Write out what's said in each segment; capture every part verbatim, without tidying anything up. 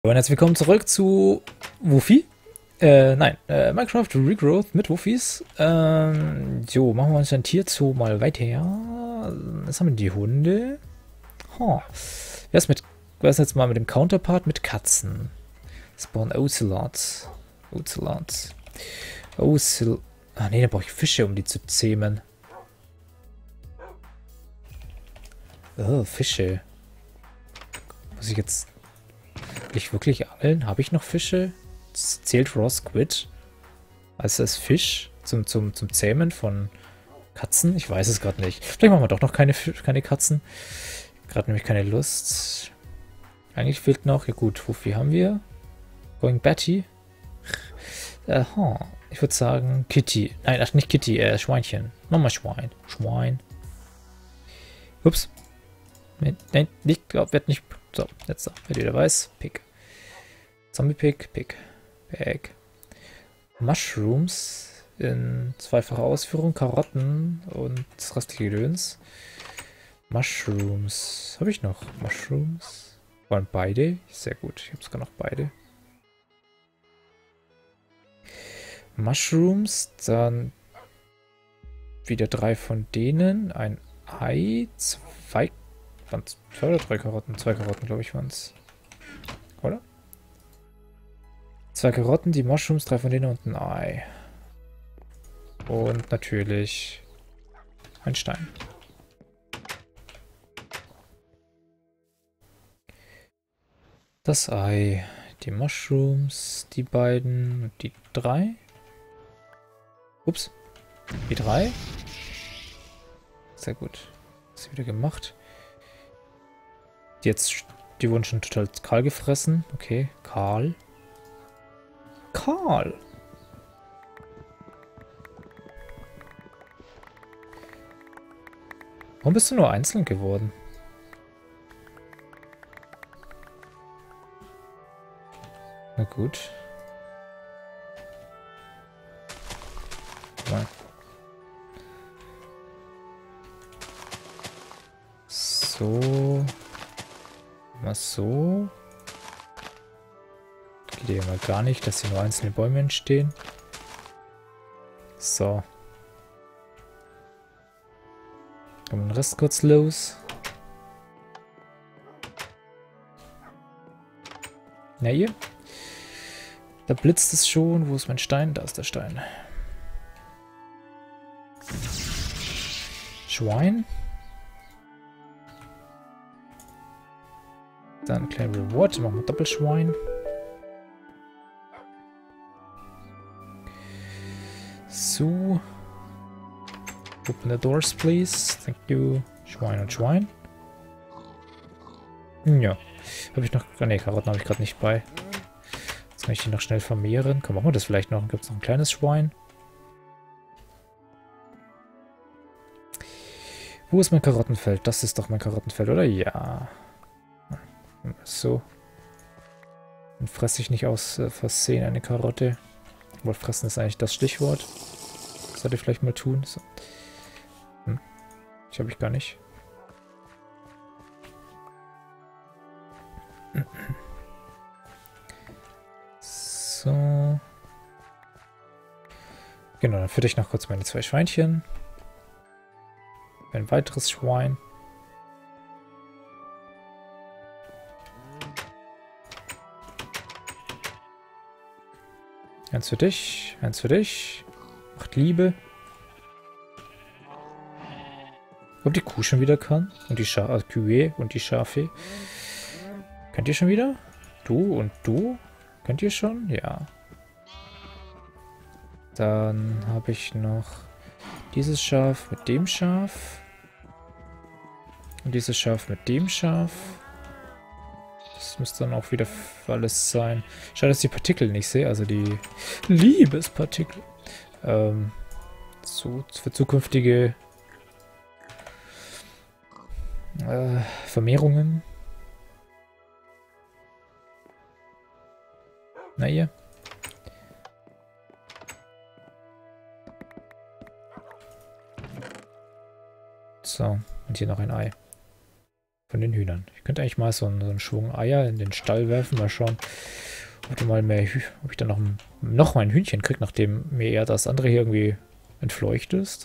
Und herzlich willkommen zurück zu Wuffi. Äh, nein, äh, Minecraft Regrowth mit Wuffis. Ähm, jo, machen wir uns dann Tierzoo mal weiter. Was haben wir die Hunde? Huh. Wer ist mit, wer ist jetzt mal mit dem Counterpart mit Katzen? Spawn Ocelots. Ocelots. Ocel... Ah ne, da brauche ich Fische, um die zu zähmen. Oh, Fische. Muss ich jetzt... Ich wirklich angeln? Habe ich noch Fische? Zählt Raw Squid als das Fisch zum, zum, zum Zähmen von Katzen? Ich weiß es gerade nicht. Vielleicht machen wir doch noch keine, keine Katzen. Gerade nämlich keine Lust. Eigentlich fehlt noch, ja gut, wofür haben wir? Going Betty. Aha. Ich würde sagen Kitty. Nein, ach nicht Kitty, äh, Schweinchen. Nochmal Schwein. Schwein. Ups. Nein, nicht, glaub, wird nicht. So, jetzt da. Wer wieder weiß. Pick. Zombie Pick. Pick. Pick. Mushrooms in zweifacher Ausführung. Karotten und das restliche Gedöns. Mushrooms. Habe ich noch? Mushrooms? Waren beide? Sehr gut. Ich habe sogar noch beide. Mushrooms. Dann wieder drei von denen. Ein Ei. Zwei. Waren es zwei oder drei Karotten? Zwei Karotten, glaube ich, waren es. Oder? Zwei Karotten, die Mushrooms, drei von denen und ein Ei. Und natürlich ein Stein. Das Ei, die Mushrooms, die beiden und die drei. Ups. Die drei. Sehr gut. Das ist wieder gemacht. Jetzt, die wurden schon total kahl gefressen. Okay, kahl. Kahl. Warum bist du nur einzeln geworden? Na gut. Mal. So. Mal so. Geht ja mal gar nicht, dass hier nur einzelne Bäume entstehen. So. Kommen den Rest kurz los. Na hier. Da blitzt es schon. Wo ist mein Stein? Da ist der Stein. Schwein. Dann kleine Reward. Machen wir Doppelschwein. So. Open the doors, please. Thank you. Schwein und Schwein. Ja. Habe ich noch... Ne, Karotten habe ich gerade nicht bei. Jetzt kann ich die noch schnell vermehren. Komm, machen wir das vielleicht noch. Gibt es noch ein kleines Schwein? Wo ist mein Karottenfeld? Das ist doch mein Karottenfeld, oder? Ja. So. Dann fresse ich nicht aus äh, Versehen eine Karotte. Wohl fressen ist eigentlich das Stichwort. Das sollte ich vielleicht mal tun. So. Hm. Ich habe ich gar nicht. So. Genau, dann fütter ich noch kurz meine zwei Schweinchen. Ein weiteres Schwein. Eins für dich, eins für dich. Macht Liebe. Ob die Kuh schon wieder kann? Und die Scha äh, Kühe und die Schafe. Könnt ihr schon wieder? Du und du? Könnt ihr schon? Ja. Dann habe ich noch dieses Schaf mit dem Schaf. Und dieses Schaf mit dem Schaf. Das müsste dann auch wieder alles sein. Schade, dass ich die Partikel nicht sehe, also die Liebespartikel. Ähm, so, für zukünftige äh, Vermehrungen. Na ihr. So, und hier noch ein Ei. Von den Hühnern. Ich könnte eigentlich mal so einen, so einen Schwung Eier in den Stall werfen. Mal schauen, ob, du mal mehr Hü ob ich dann noch, noch mal ein Hühnchen kriege, nachdem mir eher das andere hier irgendwie entfleucht ist.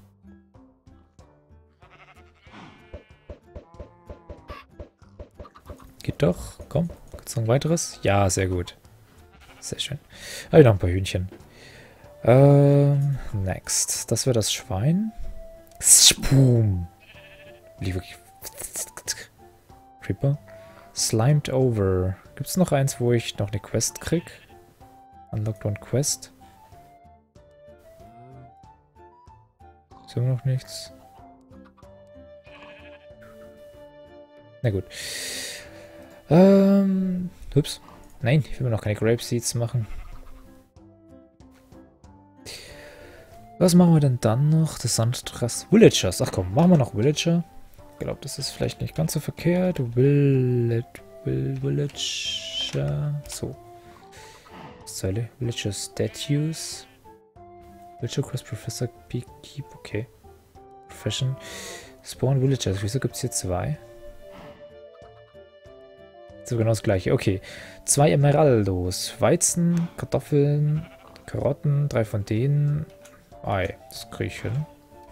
Geht doch. Komm. Gibt's noch ein weiteres? Ja, sehr gut. Sehr schön. Habe ich noch ein paar Hühnchen. Ähm, next. Das wäre das Schwein. Spum. Wie wirklich. Creeper. Slimed over. Gibt es noch eins, wo ich noch eine Quest krieg? Unlocked one Quest. Ist immer noch nichts. Na gut. Ähm. Ups. Nein, ich will mir noch keine Grape Seeds machen. Was machen wir denn dann noch? Das Sandstraß. Villagers. Ach komm, machen wir noch Villager. Ich glaube, das ist vielleicht nicht ganz so verkehrt. Village, Villager. So. Zeile. Villager Statues. Villager Quest Professor Beekeep. Okay. Profession. Spawn Villagers. Wieso gibt es hier zwei? So genau das gleiche. Okay. Zwei Emeraldos. Weizen, Kartoffeln, Karotten. Drei von denen. Ei. Das kriege ich hin.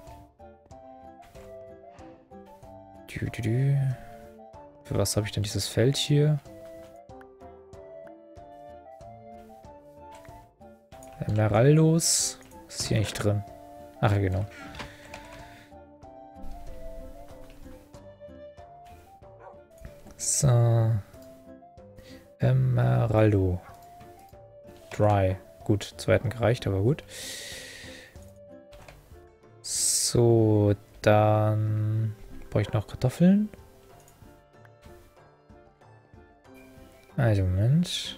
Dü, dü, dü. Für was habe ich denn dieses Feld hier? Emeraldos. Was ist hier eigentlich drin? Ach ja, genau. So. Emeraldo. Dry. Gut, zweiten gereicht, aber gut. So, dann brauche ich noch Kartoffeln. Also, Moment.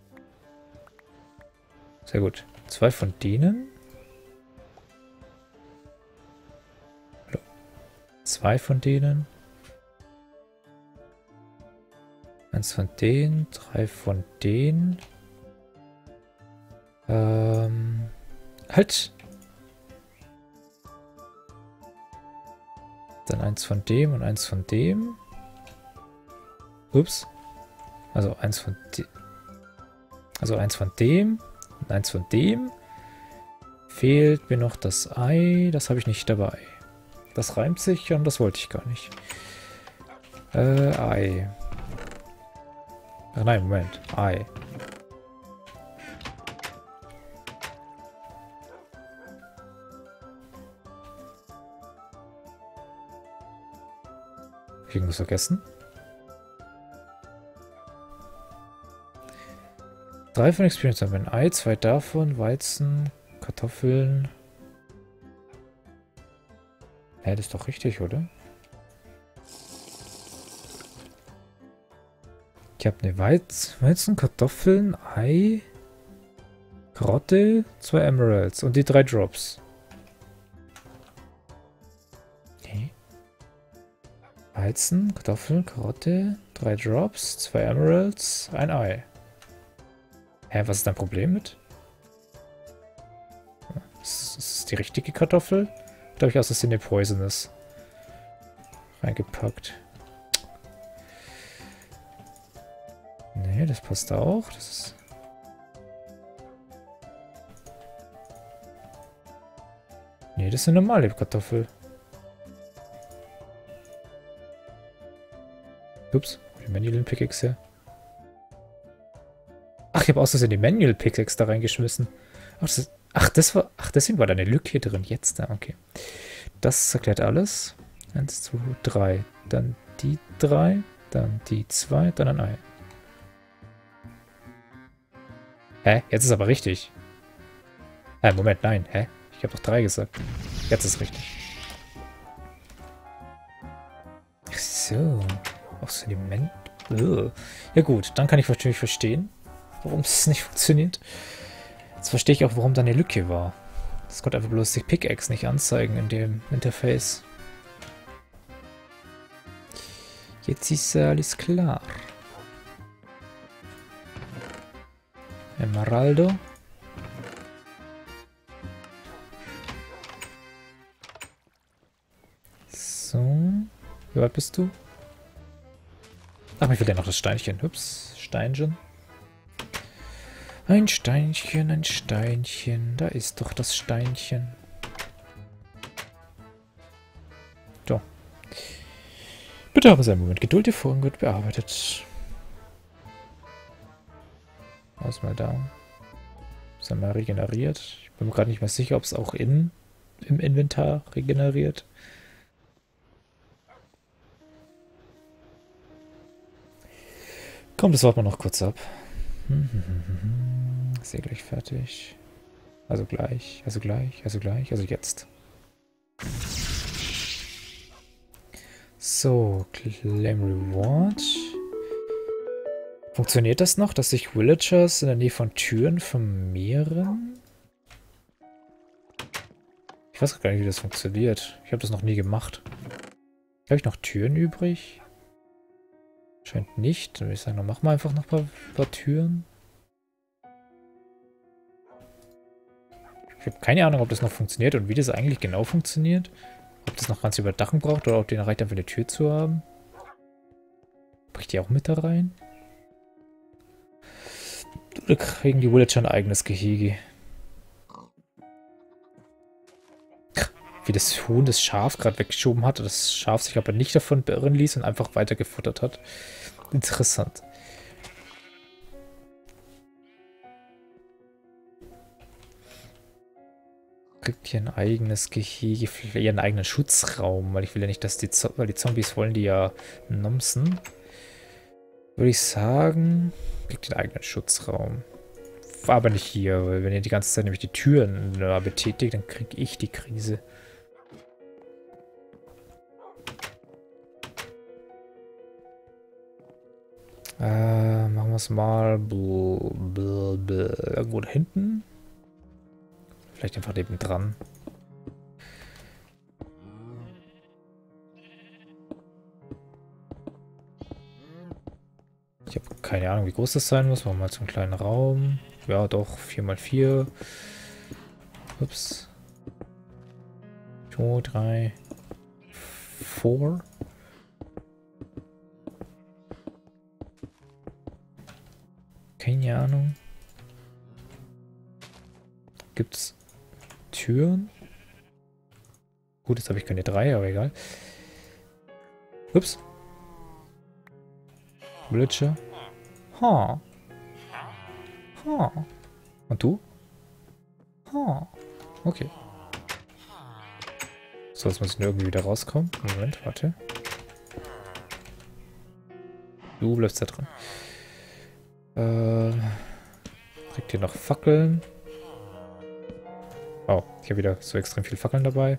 Sehr gut. Zwei von denen. Zwei von denen. Eins von denen. Drei von denen. Ähm. Halt! Dann eins von dem und eins von dem. Ups. Also eins von dem. Also eins von dem und eins von dem. Fehlt mir noch das Ei. Das habe ich nicht dabei. Das reimt sich und das wollte ich gar nicht. Äh, Ei. Ach nein, Moment. Ei. Hab ich irgendwas vergessen? Drei von Experience haben wir ein Ei, zwei davon, Weizen, Kartoffeln. Ja, das ist doch richtig, oder? Ich habe eine Weiz Weizen, Kartoffeln, Ei, Karotte, zwei Emeralds und die drei Drops. Okay. Weizen, Kartoffeln, Karotte, drei Drops, zwei Emeralds, ein Ei. Hä, was ist dein Problem mit? Ist das die richtige Kartoffel? Oder habe ich aus Versehen eine Poisonous reingepackt? Nee, das passt auch. Das ist... Nee, das ist eine normale Kartoffel. Ups, die Manual Pickaxe her. Ach, ich habe aus Versehen die Manual Pickaxe da reingeschmissen. Ach, das, ist, ach, das war, ach, deswegen war da eine Lücke drin. Jetzt da, okay. Das erklärt alles. Eins, zwei, drei. Dann die drei. Dann die zwei. Dann ein Ei. Hä? Jetzt ist aber richtig. Äh, Moment, nein. Hä? Ich habe doch drei gesagt. Jetzt ist richtig. Ach so. Auch Sediment. Ugh. Ja gut, dann kann ich natürlich verstehen, warum es nicht funktioniert. Jetzt verstehe ich auch, warum da eine Lücke war. Das konnte einfach bloß die Pickaxe nicht anzeigen in dem Interface. Jetzt ist alles klar. Emeraldo. So. Wie weit bist du? Ach, mir fehlt ja noch das Steinchen. Ups, Steinchen. Ein Steinchen, ein Steinchen. Da ist doch das Steinchen. So. Bitte haben Sie einen Moment Geduld, Ihr Vorgang wird bearbeitet. Aus mal da. Ist mal regeneriert. Ich bin mir gerade nicht mehr sicher, ob es auch in, im Inventar regeneriert. Komm, das warten wir noch kurz ab. Ist ja gleich fertig. Also gleich, also gleich, also gleich, also jetzt. So, Claim Reward. Funktioniert das noch, dass sich Villagers in der Nähe von Türen vermehren? Ich weiß gar nicht, wie das funktioniert. Ich habe das noch nie gemacht. Habe ich noch Türen übrig? Scheint nicht. Dann würde ich sagen, dann machen wir einfach noch ein paar, paar Türen. Ich habe keine Ahnung, ob das noch funktioniert und wie das eigentlich genau funktioniert. Ob das noch ganz überdachen braucht oder ob denen reicht, einfach eine Tür zu haben. Bricht die auch mit da rein? Oder kriegen die Villager ein eigenes Gehege? Wie das Huhn das Schaf gerade weggeschoben hat. Das Schaf sich aber nicht davon beirren ließ und einfach weiter gefuttert hat. Interessant. Kriegt hier ein eigenes Gehege, vielleicht einen eigenen Schutzraum, weil ich will ja nicht, dass die, Zo weil die Zombies wollen die ja nomsen. Würde ich sagen, kriegt den eigenen Schutzraum. Aber nicht hier, weil wenn ihr die ganze Zeit nämlich die Türen betätigt, dann kriege ich die Krise. Äh, machen wir es mal bl bl bl irgendwo da hinten. Vielleicht einfach neben dran. Ich habe keine Ahnung, wie groß das sein muss. Machen wir mal so einen kleinen Raum. Ja, doch, vier mal vier. Ups. zwei, drei, vier. Keine Ahnung. Gibt's Türen? Gut, jetzt habe ich keine drei, aber egal. Ups. Villager. Ha. Ha. Und du? Ha. Okay. So, jetzt muss ich nur irgendwie wieder rauskommen. Moment, warte. Du bleibst da drin. Äh, kriegt ihr noch Fackeln? Oh, ich habe wieder so extrem viel Fackeln dabei.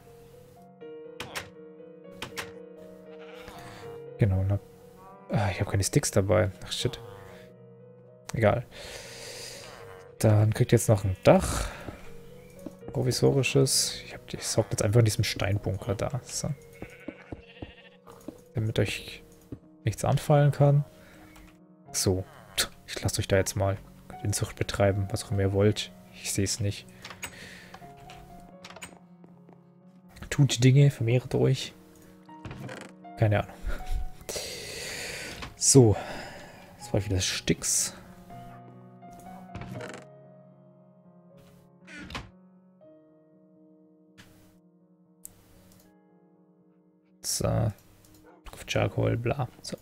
Genau, na, ah, ich habe keine Sticks dabei. Ach shit. Egal. Dann kriegt ihr jetzt noch ein Dach. Provisorisches. Ich, hab, ich sorge jetzt einfach in diesem Steinbunker da. So. Damit euch nichts anfallen kann. So. Ich lasse euch da jetzt mal Inzucht betreiben, was auch immer ihr wollt. Ich sehe es nicht. Tut Dinge, vermehrt euch. Keine Ahnung. So. Das war wieder Sticks. So. Auf Charcoal, bla. So.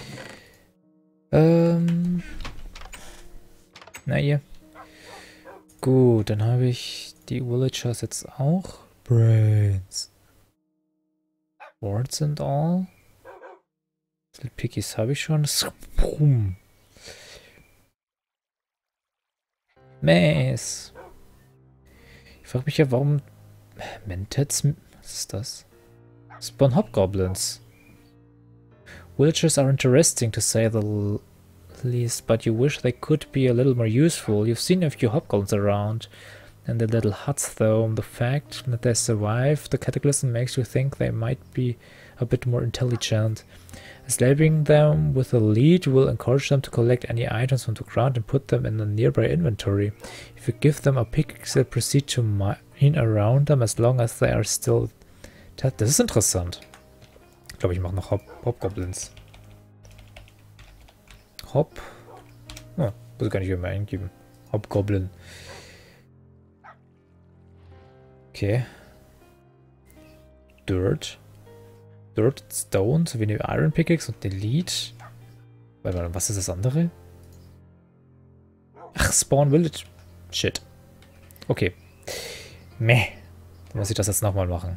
Ähm. Na hier. Gut, dann habe ich die Villagers jetzt auch. Brains. Wards and all. Little Piggies habe ich schon. Sprum. Mess. Ich frage mich ja, warum Mentats. Was ist das? Spawn Hobgoblins. Villagers are interesting to say the least, but you wish they could be a little more useful. You've seen a few hobgoblins around, and their little huts though. The fact that they survived the cataclysm makes you think they might be a bit more intelligent. Enslaving them with a lead will encourage them to collect any items from the ground and put them in a nearby inventory. If you give them a pickaxe, they'll proceed to mine around them as long as they are still... Das ist interessant. Ich glaube, ich mache noch Hob Hobgoblins. Hop. Oh, muss ich gar nicht mehr eingeben. Hobgoblin. Okay. Dirt. Dirt, Stone, sowie eine Iron Pickaxe und Delete. Warte mal, was ist das andere? Ach, Spawn Village. Shit. Okay. Meh. Dann muss ich das jetzt nochmal machen.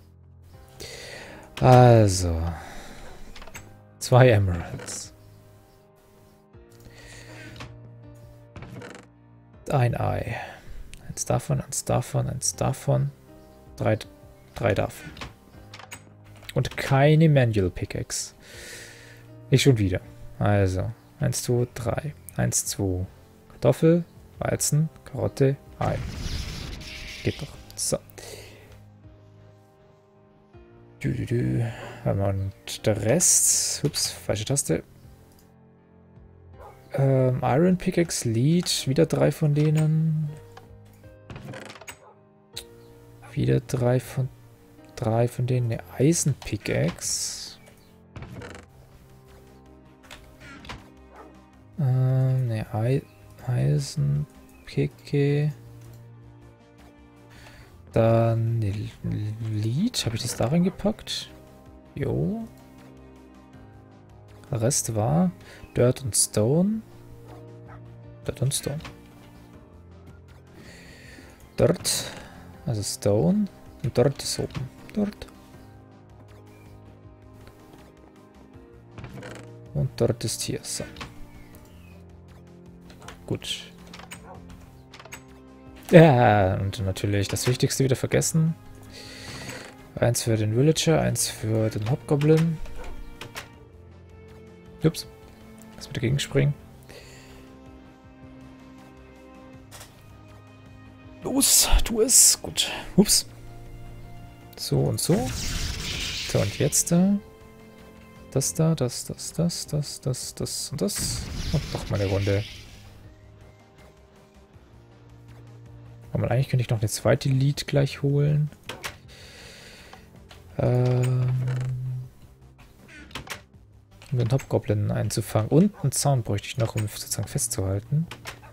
Also. Zwei Emeralds. Ein Ei. Eins davon, eins davon, eins davon. Drei, drei davon. Und keine Manual Pickaxe. Nicht schon wieder. Also. Eins, zwei, drei. Eins, zwei. Kartoffel, Weizen, Karotte, Ei. Geht doch. So. Du, du, du. Und der Rest. Ups, falsche Taste. Ähm, Iron Pickaxe, Lead. Wieder drei von denen. Wieder drei von drei von denen. Eine Eisen Pickaxe. Ähm, eine Ei Eisen Picke. Dann eine Lead. Habe ich das da reingepackt? Jo. Der Rest war Dirt und Stone. Dirt und Stone. Dirt. Also Stone. Und Dirt ist oben. Dirt. Und Dirt ist hier. So. Gut. Ja, und natürlich das Wichtigste wieder vergessen. Eins für den Villager, eins für den Hobgoblin. Ups. Lass mich dagegen springen. Los, tu es. Gut. Ups. So und so. So, und jetzt da. Das da, das, das, das, das, das, das und das. Und noch mal eine Runde. Aber eigentlich könnte ich noch eine zweite Lead gleich holen. Ähm, um den Hobgoblin einzufangen. Und einen Zaun bräuchte ich noch, um sozusagen festzuhalten.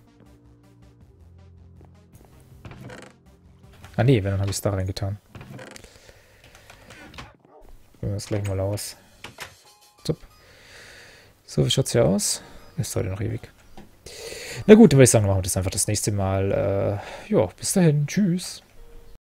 Ah ne, wenn, dann habe ich es da reingetan. Probieren wir das gleich mal aus. So, so wie schaut es hier aus? Ist heute noch ewig. Na gut, dann würde ich sagen, machen wir das einfach das nächste Mal. Äh, ja, bis dahin. Tschüss.